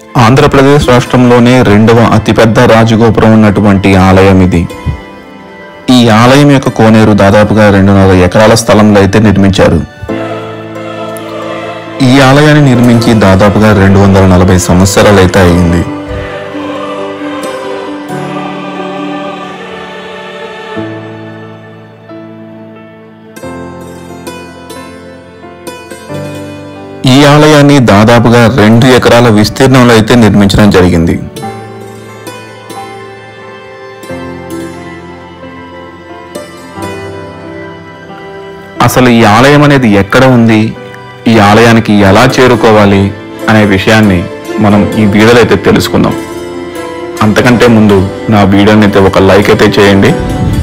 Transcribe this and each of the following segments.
ఆంధ్రప్రదేశ్ రాష్ట్రంలోనే రెండవ అతిపెద్ద రాజగోపురం ఉన్నటువంటి ఆలయం ఇది. ఈ ఆలయం యొక్క కోనేరు దాదాపుగా 2.5 ఎకరాల స్థలంలో అయితే నిర్మించారు. ఈ ఆలయాన్ని నిర్మించి దాదాపుగా 240 సంవత్సరాలు అయితే అయింది. ఈ ఆలయాన్ని దాదాపుగా 2 ఎకరాల విస్తీర్ణంలో అయితే నిర్మించడం జరిగింది. అసలు ఈ ఆలయం అనేది ఎక్కడ ఉంది, ఈ ఆలయానికి ఎలా చేరుకోవాలి అనే విషయాన్ని మనం ఈ వీడియోలో అయితే తెలుసుకుందాం. అంతకంటే ముందు నా వీడియోని అయితే ఒక లైక్ అయితే చేయండి.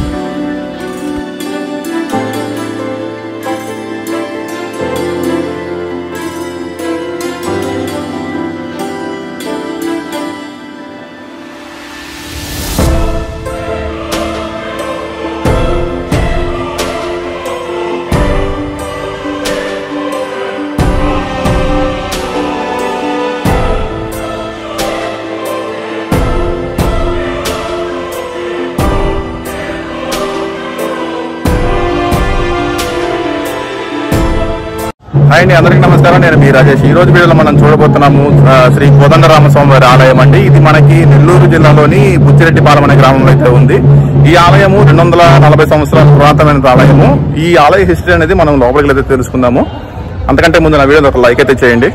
హాయ్ అండి, అందరికీ నమస్కారం. నేను మీ రాజేష్. ఈ రోజు వీడియోలో మనం చూడబోతున్నాము శ్రీ కోదండరామస్వామి వారి ఆలయం అండి. ఇది మనకి నెల్లూరు జిల్లాలోని బుచ్చిరెడ్డిపాలెం అనే గ్రామంలో అయితే ఉంది. ఈ ఆలయము 240 సంవత్సరాల పురాతనమైన ఆలయము. ఈ ఆలయ హిస్టరీ అనేది మనం లోపలికి అయితే తెలుసుకుందాము. అంతకంటే ముందు నా వీడియోలో ఒక లైక్ అయితే చేయండి.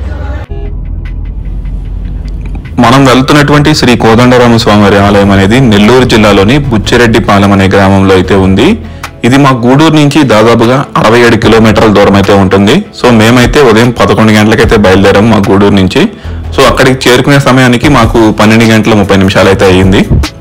మనం వెళ్తున్నటువంటి శ్రీ కోదండరామస్వామి వారి ఆలయం అనేది నెల్లూరు జిల్లాలోని బుచ్చిరెడ్డిపాలెం అనే గ్రామంలో అయితే ఉంది. ఇది మా గూడూరు నుంచి దాదాపుగా 67 కిలోమీటర్ల దూరం అయితే ఉంటుంది. సో మేమైతే ఉదయం 11 గంటలకైతే బయలుదేరాము మా గూడూరు నుంచి. సో అక్కడికి చేరుకునే సమయానికి మాకు 12 గంటల 30 నిమిషాలు అయితే అయ్యింది.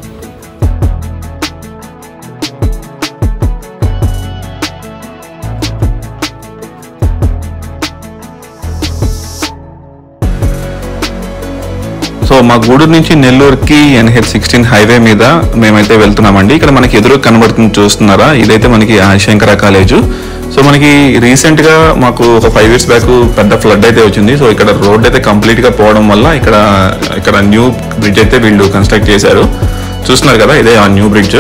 సో మా గూడూరు నుంచి నెల్లూరుకి NH16 హైవే మీద మేమైతే వెళ్తున్నామండి. ఇక్కడ మనకి ఎదురు కనబడుతుంది, చూస్తున్నారా? ఇదైతే మనకి ఆదిశంకర కాలేజు. సో మనకి రీసెంట్ గా మాకు ఒక 5 years బ్యాక్ పెద్ద ఫ్లడ్ అయితే వచ్చింది. సో ఇక్కడ రోడ్ అయితే కంప్లీట్ గా పోవడం వల్ల ఇక్కడ న్యూ బ్రిడ్జ్ అయితే వీళ్ళు కన్స్ట్రక్ట్ చేశారు. చూస్తున్నారు కదా, ఇదే ఆ న్యూ బ్రిడ్జ్.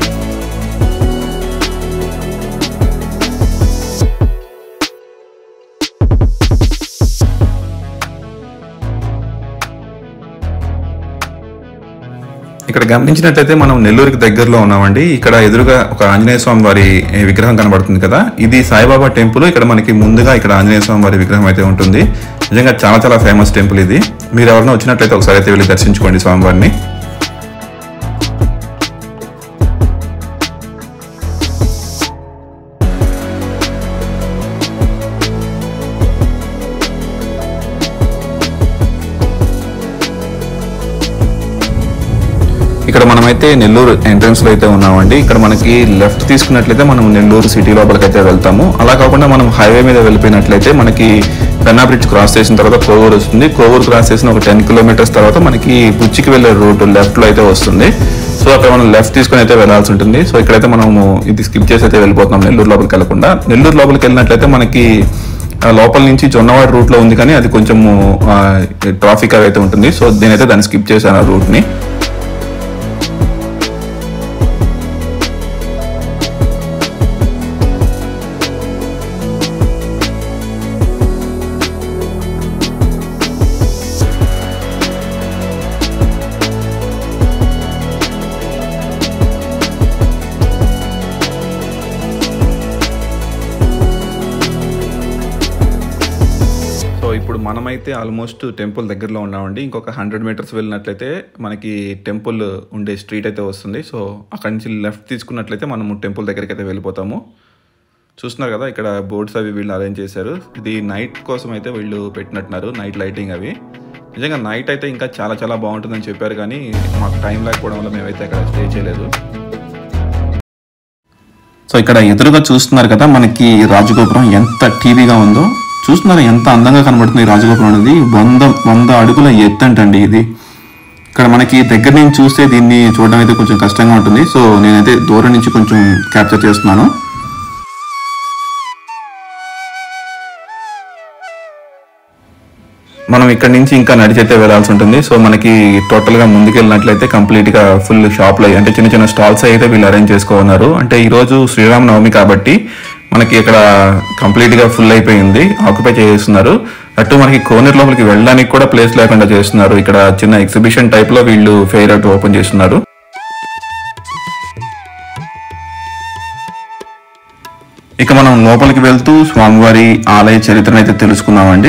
ఇక్కడ గమనించినట్లయితే మనం నెల్లూరుకి దగ్గరలో ఉన్నామండి. ఇక్కడ ఎదురుగా ఒక ఆంజనేయ స్వామి వారి విగ్రహం కనబడుతుంది కదా, ఇది సాయిబాబా టెంపుల్. ఇక్కడ మనకి ముందుగా ఇక్కడ ఆంజనేయ స్వామి వారి విగ్రహం అయితే ఉంటుంది. నిజంగా చాలా చాలా ఫేమస్ టెంపుల్ ఇది. మీరు ఎవరైనా వచ్చినట్లయితే ఒకసారి అయితే వెళ్ళి దర్శించుకోండి స్వామివారిని. ఇక్కడ మనమైతే నెల్లూరు ఎంట్రన్స్ లో అయితే ఉన్నామండి. ఇక్కడ మనకి లెఫ్ట్ తీసుకున్నట్లయితే మనం నెల్లూరు సిటీ లోపలికి అయితే వెళ్తాము. అలా కాకుండా మనం హైవే మీద వెళ్ళిపోయినట్లయితే మనకి పెన్నా బ్రిడ్జ్ క్రాస్ చేసిన తర్వాత కోవూరు వస్తుంది. కోవూరు క్రాస్ చేసిన ఒక 10 కిలోమీటర్స్ తర్వాత మనకి బుచ్చికి వెళ్ళే రూట్ లెఫ్ట్ లో అయితే వస్తుంది. సో అక్కడ మనం లెఫ్ట్ తీసుకుని అయితే వెళ్లాల్సి ఉంటుంది. సో ఇక్కడైతే మనము ఇది స్కిప్ చేసి అయితే వెళ్ళిపోతున్నాం నెల్లూరు లోపలికి వెళ్ళకుండా. నెల్లూరు లోపలికి వెళ్ళినట్లయితే మనకి లోపల నుంచి జొన్నవాడ రూట్ లో ఉంది, కానీ అది కొంచెం ట్రాఫిక్ అయితే ఉంటుంది. సో నేనైతే దాన్ని స్కిప్ చేశాను ఆ రూట్ ని. ఇప్పుడు మనమైతే ఆల్మోస్ట్ టెంపుల్ దగ్గరలో ఉన్నామండి. ఇంకొక 100 మీటర్స్ వెళ్ళినట్లయితే మనకి టెంపుల్ ఉండే స్ట్రీట్ అయితే వస్తుంది. సో అక్కడి నుంచి లెఫ్ట్ తీసుకున్నట్లయితే మనము టెంపుల్ దగ్గరికి అయితే వెళ్ళిపోతాము. చూస్తున్నారు కదా, ఇక్కడ బోర్డ్స్ అవి వీళ్ళు అరేంజ్ చేశారు. ఇది నైట్ కోసం అయితే వీళ్ళు పెట్టినట్టున్నారు, నైట్ లైటింగ్ అవి. నిజంగా నైట్ అయితే ఇంకా చాలా చాలా బాగుంటుందని చెప్పారు, కానీ మాకు టైం లేకపోవడం వల్ల మేమైతే అక్కడ స్టే చేయలేదు. సో ఇక్కడ ఎదురుగా చూస్తున్నారు కదా, మనకి రాజగోపురం ఎంత టీవీగా ఉందో. చూస్తున్నారు ఎంత అందంగా కనబడుతుంది ఈ రాజగోపురం అనేది. 100 అడుగుల ఎత్తంటండి ఇది. ఇక్కడ మనకి దగ్గర నుంచి చూస్తే దీన్ని చూడడం అయితే కొంచెం కష్టంగా ఉంటుంది. సో నేనైతే దూరం నుంచి కొంచెం క్యాప్చర్ చేస్తున్నాను. మనం ఇక్కడ నుంచి ఇంకా నడిచైతే వెళ్ళాల్సి ఉంటుంది. సో మనకి టోటల్గా ముందుకెళ్ళినట్లయితే కంప్లీట్గా ఫుల్ షాప్లు అంటే చిన్న చిన్న స్టాల్స్ అయితే వీళ్ళు అరేంజ్ చేసుకోన్నారు. అంటే ఈరోజు శ్రీరామనవమి కాబట్టి మనకి ఇక్కడ కంప్లీట్గా ఫుల్ అయిపోయింది, ఆక్యుపై చేస్తున్నారు. అటు మనకి కోనేరు లోపలికి వెళ్ళడానికి కూడా ప్లేస్ లేకుండా చేస్తున్నారు. ఇక్కడ చిన్న ఎగ్జిబిషన్ టైప్లో వీళ్ళు ఫెయిర్ అటు ఓపెన్ చేస్తున్నారు. ఇక మనం లోపలికి వెళ్తూ స్వామివారి ఆలయ చరిత్రను అయితే తెలుసుకున్నామండి.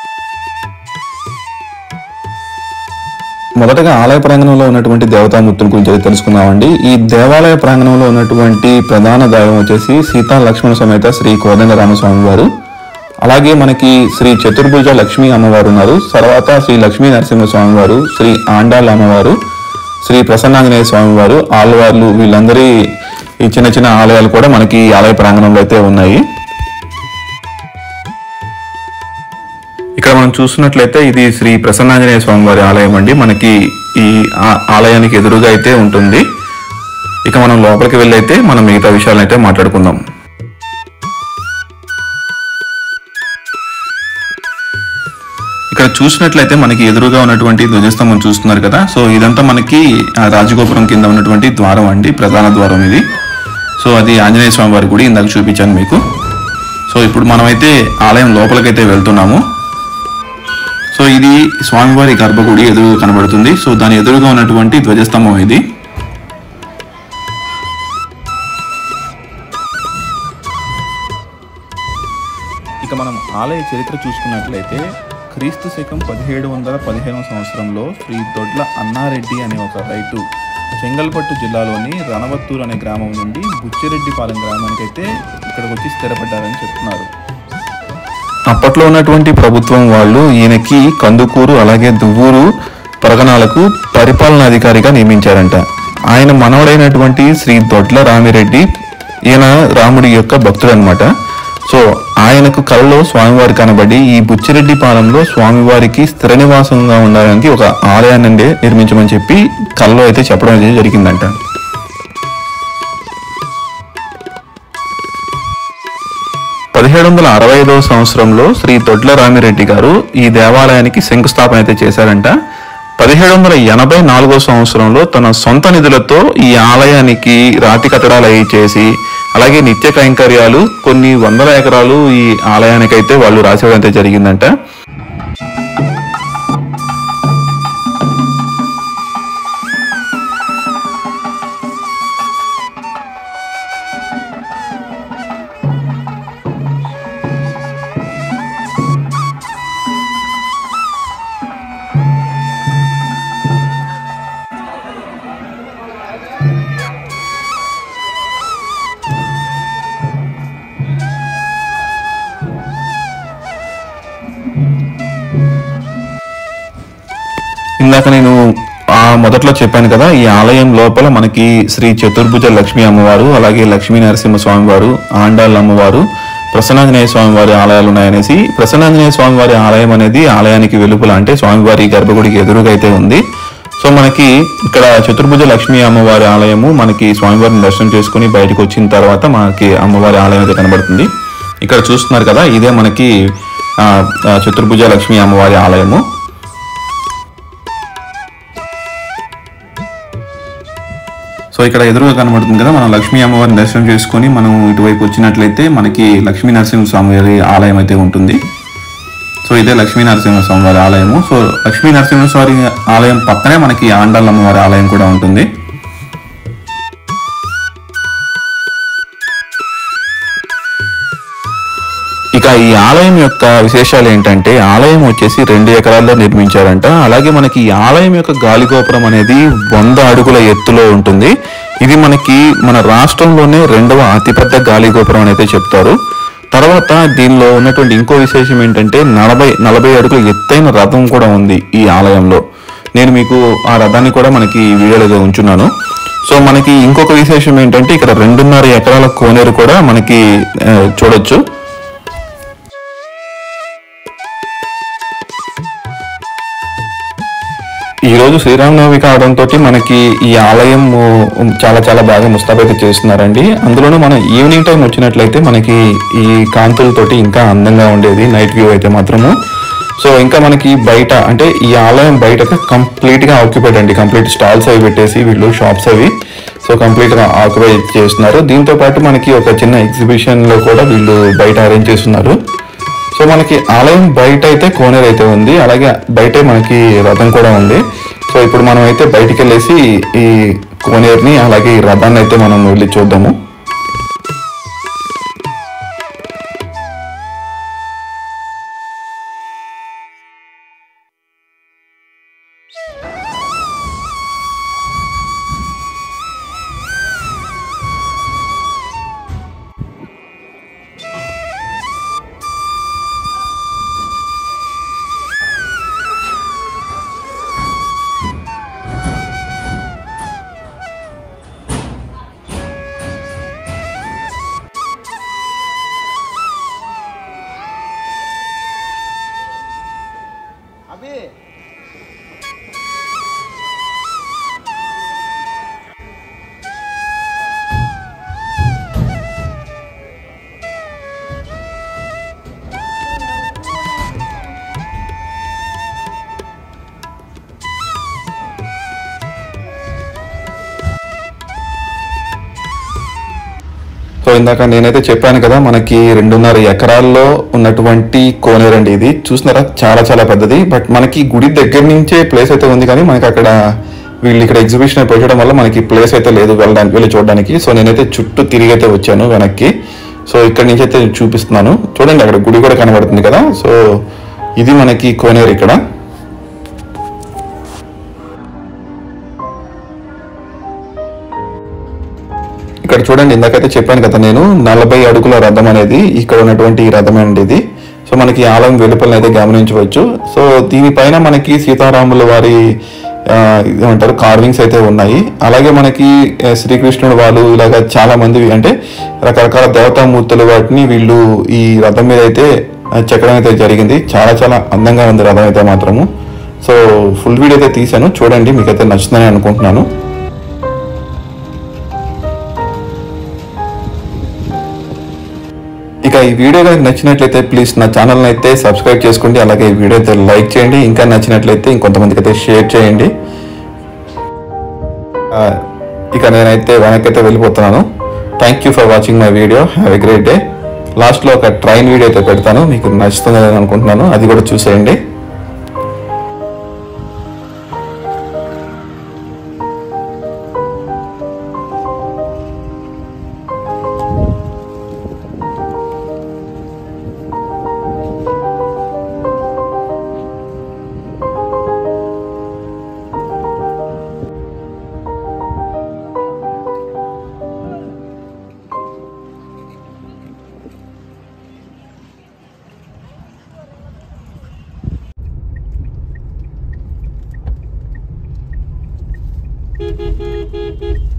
మొదటగా ఆలయ ప్రాంగణంలో ఉన్నటువంటి దేవతామూర్తుల గురించి తెలుసుకున్నామండి. ఈ దేవాలయ ప్రాంగణంలో ఉన్నటువంటి ప్రధాన దైవం వచ్చేసి సీతా లక్ష్మణ సమేత శ్రీ కోదండరామస్వామి వారు. అలాగే మనకి శ్రీ చతుర్భుజ లక్ష్మీ అమ్మవారు ఉన్నారు. తర్వాత శ్రీ లక్ష్మీ నరసింహస్వామి వారు, శ్రీ ఆండాళ్ళ అమ్మవారు, శ్రీ ప్రసన్నాంజనేయ స్వామి వారు, ఆళ్వార్లు, వీళ్ళందరి ఈ చిన్న చిన్న ఆలయాలు కూడా మనకి ఆలయ ప్రాంగణంలో అయితే ఉన్నాయి. ఇక్కడ మనం చూస్తున్నట్లయితే ఇది శ్రీ ప్రసన్నాంజనేయ స్వామి వారి ఆలయం అండి. మనకి ఈ ఆలయానికి ఎదురుగా అయితే ఉంటుంది. ఇక మనం లోపలికి వెళ్ళి అయితే మనం మిగతా విషయాలు అయితే మాట్లాడుకుందాం. ఇక్కడ చూసినట్లయితే మనకి ఎదురుగా ఉన్నటువంటి ధ్వజస్తంభం చూస్తున్నారు కదా. సో ఇదంతా మనకి రాజగోపురం కింద ఉన్నటువంటి ద్వారం అండి, ప్రధాన ద్వారం ఇది. సో అది ఆంజనేయ స్వామి వారి గుడి, ఇందాక చూపించాను మీకు. సో ఇప్పుడు మనమైతే ఆలయం లోపలికైతే వెళ్తున్నాము. సో ఇది స్వామివారి గర్భగుడి ఎదురుగా కనబడుతుంది. సో దాని ఎదురుగా ఉన్నటువంటి ధ్వజస్తంభం ఇది. ఇక మనం ఆలయ చరిత్ర చూసుకున్నట్లయితే క్రీస్తు శకం 1715 సంవత్సరంలో శ్రీ దొడ్ల అన్నారెడ్డి అనే ఒక రైతు చెంగల్పట్టు జిల్లాలోని రణవత్తూరు అనే గ్రామం నుండి బుచ్చిరెడ్డిపాలెం గ్రామానికి అయితే ఇక్కడికి వచ్చి స్థిరపడ్డారని చెప్తున్నారు. అప్పట్లో ఉన్నటువంటి ప్రభుత్వం వాళ్ళు ఈయనకి కందుకూరు అలాగే దువ్వూరు పరగణాలకు పరిపాలనాధికారిగా నియమించారంట. ఆయన మనవడైనటువంటి శ్రీ దొడ్ల రామిరెడ్డి ఈయన రాముడి యొక్క భక్తుడు అనమాట. సో ఆయనకు కలలో స్వామివారి కనబడి ఈ బుచ్చిరెడ్డిపాలెంలో స్వామివారికి స్థిర నివాసంగా ఉండడానికి ఒక ఆలయాన్ని నిర్మించమని చెప్పి కలలో అయితే చెప్పడం అనేది జరిగిందంట. సంవత్సరంలో శ్రీ దొడ్ల రామిరెడ్డి గారు ఈ దేవాలయానికి శంకుస్థాపన అయితే చేశారంట. 1784 సంవత్సరంలో తన సొంత నిధులతో ఈ ఆలయానికి రాతి కట్టడాలు అవి చేసి అలాగే నిత్య కైంకర్యాలు కొన్ని వందల ఎకరాలు ఈ ఆలయానికైతే వాళ్ళు రాసేయడం అయితే జరిగిందంట. ఇందాక నేను మొదట్లో చెప్పాను కదా, ఈ ఆలయం లోపల మనకి శ్రీ చతుర్భుజ లక్ష్మీ అమ్మవారు అలాగే లక్ష్మీ నరసింహ స్వామి వారు, ఆండాళ్ళ అమ్మవారు, ప్రసన్నాంజనేయ స్వామి వారి ఆలయాలు ఉన్నాయనేసి. ప్రసన్నాంజనేయ స్వామి వారి ఆలయం అనేది ఆలయానికి వెలుపల అంటే స్వామివారి గర్భగుడికి ఎదురుగా అయితే ఉంది. సో మనకి ఇక్కడ చతుర్భుజ లక్ష్మీ అమ్మవారి ఆలయము మనకి స్వామివారిని దర్శనం చేసుకుని బయటకు వచ్చిన తర్వాత మనకి అమ్మవారి ఆలయం అయితే కనబడుతుంది. ఇక్కడ చూస్తున్నారు కదా, ఇదే మనకి చతుర్భుజ లక్ష్మీ అమ్మవారి ఆలయము. సో ఇక్కడ ఎదురుగా కనబడుతుంది కదా, మనం లక్ష్మీ అమ్మవారిని దర్శనం చేసుకొని మనం ఇటువైపు వచ్చినట్లయితే మనకి లక్ష్మీ నరసింహస్వామి వారి ఆలయం అయితే ఉంటుంది. సో ఇదే లక్ష్మీ నరసింహస్వామి వారి ఆలయము. సో లక్ష్మీ నరసింహస్వామి ఆలయం పక్కనే మనకి ఆండాళ్ళ అమ్మవారి ఆలయం కూడా ఉంటుంది. ఇక ఈ ఆలయం యొక్క విశేషాలు ఏంటంటే, ఆలయం వచ్చేసి 2 ఎకరాల్లో నిర్మించారంట. అలాగే మనకి ఈ ఆలయం యొక్క గాలిగోపురం అనేది 100 అడుగుల ఎత్తులో ఉంటుంది. ఇది మనకి మన రాష్ట్రంలోనే 2వ అతిపెద్ద గాలిగోపురం అని అయితే చెప్తారు. తర్వాత దీనిలో ఉన్నటువంటి ఇంకో విశేషం ఏంటంటే 40 అడుగుల ఎత్తైన రథం కూడా ఉంది ఈ ఆలయంలో. నేను మీకు ఆ రథాన్ని కూడా మనకి వీడియోలో ఉంచున్నాను. సో మనకి ఇంకొక విశేషం ఏంటంటే ఇక్కడ 2.5 ఎకరాల కోనేరు కూడా మనకి చూడొచ్చు. ఈ రోజు శ్రీరామనవమి కావడంతో మనకి ఈ ఆలయం చాలా బాగా ముస్తాబైతే చేస్తున్నారండి. అందులోనూ మనం ఈవినింగ్ టైం వచ్చినట్లయితే మనకి ఈ కాంతులతోటి ఇంకా అందంగా ఉండేది నైట్ వ్యూ అయితే మాత్రము. సో ఇంకా మనకి బయట అంటే ఈ ఆలయం బయట కంప్లీట్గా ఆక్యుపైడ్ అండి, కంప్లీట్ స్టాల్స్ అవి పెట్టేసి వీళ్ళు షాప్స్ అవి సో కంప్లీట్గా ఆక్యుపై చేస్తున్నారు. దీంతో పాటు మనకి ఒక చిన్న ఎగ్జిబిషన్లో కూడా వీళ్ళు బయట అరేంజ్ చేస్తున్నారు. సో మనకి ఆలయం బయట అయితే కోనేరు అయితే ఉంది, అలాగే బయటే మనకి రథం కూడా ఉంది. సో ఇప్పుడు మనం అయితే బయటికి వెళ్ళేసి ఈ కోనేరుని అలాగే ఈ రథాన్ని అయితే మనం వెళ్ళి చూద్దాము. సో ఇందాక నేనైతే చెప్పాను కదా, మనకి 2.5 ఎకరాల్లో ఉన్నటువంటి కోనేరు అండి ఇది. చూస్తున్నారా, చాలా చాలా పెద్దది. బట్ మనకి గుడి దగ్గర నుంచే ప్లేస్ అయితే ఉంది, కానీ మనకి అక్కడ వీళ్ళు ఇక్కడ ఎగ్జిబిషన్ పెట్టడం వల్ల మనకి ప్లేస్ అయితే లేదు వెళ్ళి చూడడానికి. సో నేనైతే చుట్టూ తిరిగి అయితే వచ్చాను వెనక్కి. సో ఇక్కడ నుంచి అయితే చూపిస్తున్నాను చూడండి, అక్కడ గుడి కూడా కనబడుతుంది కదా. సో ఇది మనకి కోనేరు ఇక్కడ. ఇక్కడ చూడండి, ఇందాకైతే చెప్పాను కదా నేను 40 అడుగుల రథం అనేది ఇక్కడ ఉన్నటువంటి ఈ రథం అండి ఇది. సో మనకి ఆలయం వెలుపలను అయితే గమనించవచ్చు. సో దీనిపైన మనకి సీతారాముల వారి ఏమంటారు కార్వింగ్స్ అయితే ఉన్నాయి. అలాగే మనకి శ్రీకృష్ణుడు వాళ్ళు ఇలాగ చాలా మంది అంటే రకరకాల దేవతామూర్తులు వాటిని వీళ్ళు ఈ రథం మీద అయితే చెక్కడం అయితే జరిగింది. చాలా చాలా అందంగా ఉంది రథం అయితే మాత్రము. సో ఫుల్ వీడియో అయితే తీశాను, చూడండి, మీకైతే నచ్చుతుందని అనుకుంటున్నాను. ఇక ఈ వీడియో కనుక నచ్చినట్లయితే ప్లీజ్ నా ఛానల్ని అయితే సబ్స్క్రైబ్ చేసుకోండి, అలాగే ఈ వీడియో అయితే లైక్ చేయండి, ఇంకా నచ్చినట్లయితే ఇంకొంతమందికి అయితే షేర్ చేయండి. ఇక నేనైతే వెనకైతే వెళ్ళిపోతున్నాను. Thank you for watching my video. Have a great day. లాస్ట్లో ఒక ట్రైన్ వీడియో అయితే పెడతాను, మీకు నచ్చుతుందని అనుకుంటున్నాను, అది కూడా చూసేయండి. Beep beep beep beep beep.